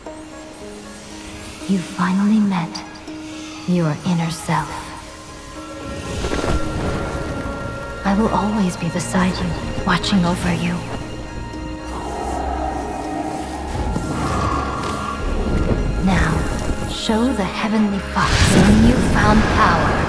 You finally met your inner self. I will always be beside you, watching over you. Now, show the Heavenly Fox your newfound power.